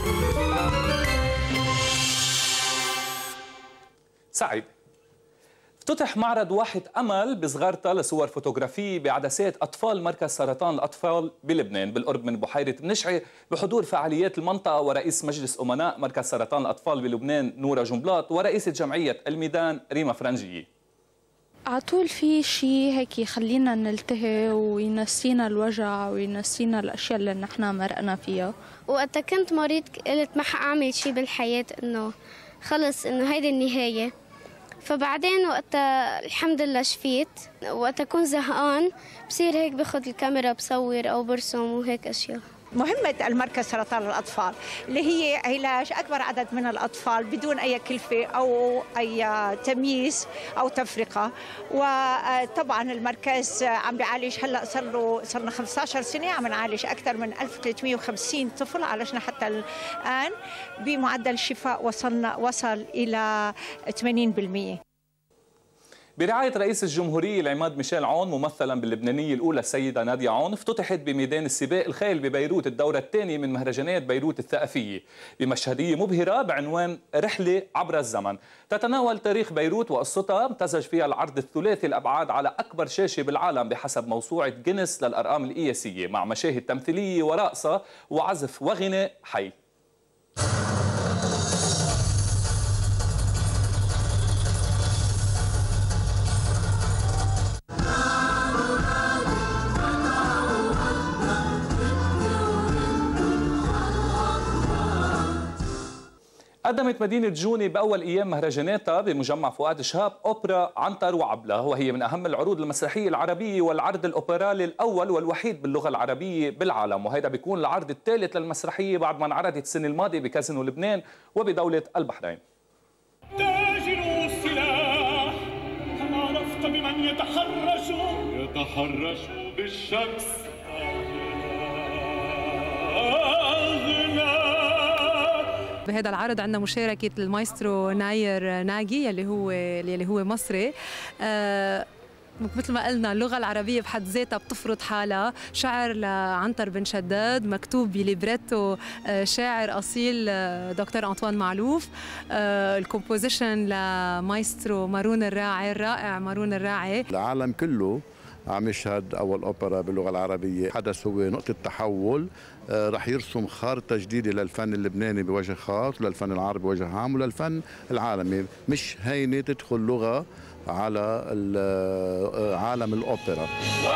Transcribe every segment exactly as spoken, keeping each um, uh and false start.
سعيد. افتتح معرض واحد أمل بصغارتا لصور فوتوغرافية بعدسات أطفال مركز سرطان الأطفال بلبنان بالقرب من بحيرة منشعي بحضور فعاليات المنطقة ورئيس مجلس أمناء مركز سرطان الأطفال بلبنان نورا جنبلاط ورئيسة جمعية الميدان ريما فرنجية. على طول في شيء هيك يخلينا نلتهي وينسينا الوجع وينسينا الأشياء اللي نحن مرقنا فيها. وقتها كنت مريض قلت ما حأعمل شيء بالحياة، إنه خلص إنه هيدي النهاية. فبعدين وقتها الحمد لله شفيت، وقتها أكون زهقان بصير هيك باخذ الكاميرا بصور أو برسم وهيك أشياء. مهمة المركز سرطان الأطفال اللي هي علاج أكبر عدد من الأطفال بدون أي كلفة أو أي تمييز أو تفرقة. وطبعا المركز عم بيعالج هلا صار له صار لنا خمسة عشر سنة عم نعالج أكثر من ألف وثلاثمئة وخمسين طفل، عالجنا حتى الآن بمعدل شفاء وصلنا وصل إلى ثمانين بالمئة. برعاية رئيس الجمهورية العماد ميشيل عون ممثلا باللبنانية الأولى السيدة نادية عون افتتحت بميدان السباق الخيل ببيروت الدورة الثانية من مهرجانات بيروت الثقافية بمشهدية مبهرة بعنوان رحلة عبر الزمن. تتناول تاريخ بيروت وقصتها، امتزج فيها العرض الثلاثي الأبعاد على أكبر شاشة بالعالم بحسب موسوعة جينيس للأرقام القياسية مع مشاهد تمثيلية ورقصة وعزف وغناء حي. قدمت مدينة جوني بأول أيام مهرجاناتها بمجمع فؤاد شهاب أوبرا عنتر وعبلة، وهي من أهم العروض المسرحية العربية والعرض الأوبرالي الأول والوحيد باللغة العربية بالعالم، وهذا بيكون العرض الثالث للمسرحية بعد ما انعرضت السنة الماضية بكازينو لبنان وبدولة البحرين. تاجر السلاح، هل عرفت بمن يتحرش يتحرش بالشمس؟ بهذا العرض عندنا مشاركة المايسترو ناير ناجي يلي هو يلي هو مصري. آه مثل ما قلنا اللغة العربية بحد ذاتها بتفرض حالها، شعر لعنتر بن شداد مكتوب بليبريتو شاعر أصيل دكتور أنطوان معلوف، الكومبوزيشن لمايسترو مارون الراعي الرائع مارون الراعي. العالم كله عم يشهد أول أوبرا باللغة العربية، حدث هو نقطة تحول رح يرسم خارطة جديدة للفن اللبناني بوجه خاص وللفن العربي بوجه عام وللفن العالمي. مش هينة تدخل لغة على عالم الأوبرا.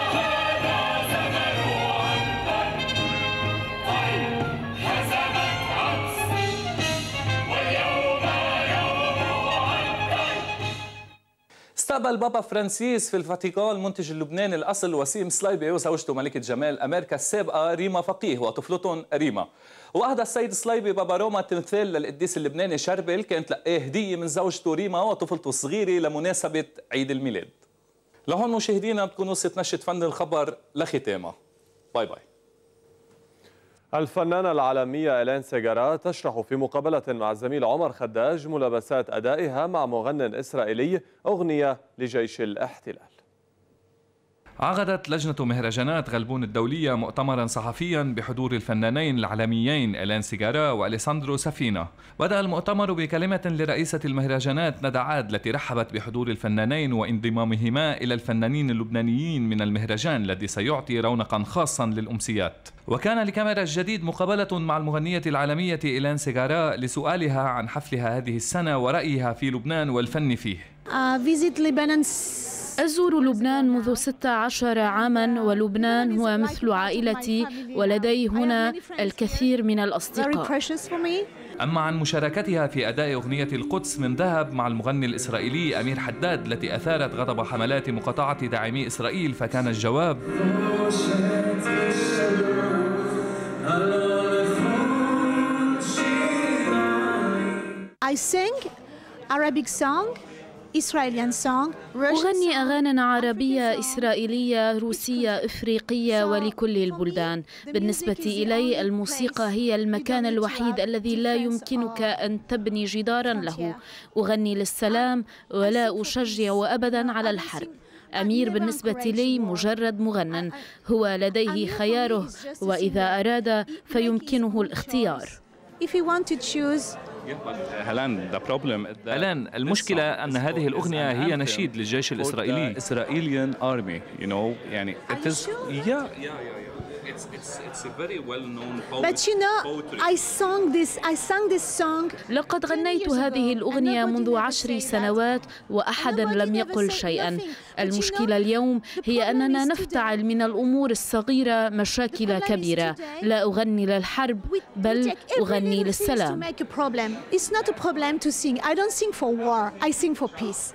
استقبل بابا فرانسيس في الفاتيكان المنتج اللبناني الأصل وسيم سلايبي وزوجته ملكة جمال أمريكا السابقة ريما فقيه وطفلتهم ريما. وأهدى السيد سلايبي بابا روما تمثال للقديس اللبناني شربل كانت لقاه هدية من زوجته ريما وطفلته الصغيرة لمناسبة عيد الميلاد. لهون مشاهدينا بتكون وصلت نشرة فن الخبر لختامها. باي باي. الفنانة العالمية إلين سيغارا تشرح في مقابلة مع الزميل عمر خداج ملابسات أدائها مع مغنٍ إسرائيلي أغنية لجيش الاحتلال. عقدت لجنة مهرجانات غلبون الدولية مؤتمرا صحفيا بحضور الفنانين العالميين إلين سيغارا وأليساندرو سفينة. بدأ المؤتمر بكلمة لرئيسة المهرجانات ندى عاد التي رحبت بحضور الفنانين وانضمامهما إلى الفنانين اللبنانيين من المهرجان الذي سيعطي رونقا خاصا للأمسيات. وكان لكاميرا الجديد مقابلة مع المغنية العالمية إلين سيغارا لسؤالها عن حفلها هذه السنة ورأيها في لبنان والفن فيه. أزور لبنان منذ ستة عشر عاما، ولبنان هو مثل عائلتي ولدي هنا الكثير من الأصدقاء. أما عن مشاركتها في أداء أغنية القدس من ذهب مع المغني الإسرائيلي أمير حداد التي أثارت غضب حملات مقاطعة داعمي إسرائيل، فكان الجواب I sing Arabic song. أغني أغاني عربية، إسرائيلية، روسية، إفريقية ولكل البلدان. بالنسبة إلي الموسيقى هي المكان الوحيد الذي لا يمكنك أن تبني جدارا له. أغني للسلام ولا أشجع أبدا على الحرب. أمير بالنسبة لي مجرد مغنٍ، هو لديه خياره وإذا أراد فيمكنه الاختيار. if you want to choose. هلان المشكلة أن هذه الأغنية هي نشيد للجيش الإسرائيلي. إسرائيليان أرمي you know يعني it is yeah It's, it's, it's a very well-known poetry. But you know, I sang this, I sang this song. لقد غنيت هذه الأغنية منذ عشر سنوات وأحد لم يقل شيئا. المشكلة اليوم هي أننا نفتعل من الأمور الصغيرة مشاكل كبيرة. لا أغني للحرب بل أغني للسلام. It's not a problem to sing. I don't sing for war. I sing for peace.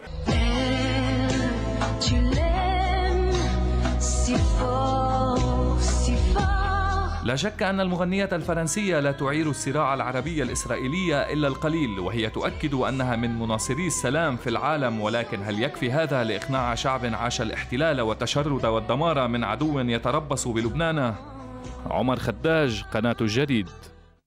لا شك أن المغنية الفرنسية لا تعير الصراع العربي الإسرائيلي إلا القليل، وهي تؤكد أنها من مناصري السلام في العالم، ولكن هل يكفي هذا لإقناع شعب عاش الاحتلال والتشرد والدمار من عدو يتربص بلبنان؟ عمر خداج، قناة الجديد.